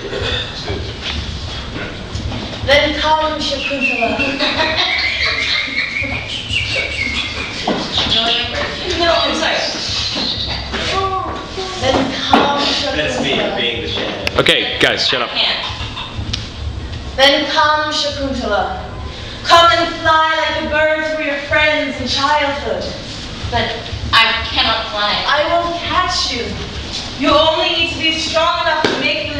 Then come Shakuntula. No, I'm sorry. Then come Shakuntula. That's me being the shadow. Okay, guys, shut up. Then come Shakuntala. Come and fly like a bird through your friends in childhood. But I cannot fly. I will catch you. You only need to be strong enough to make the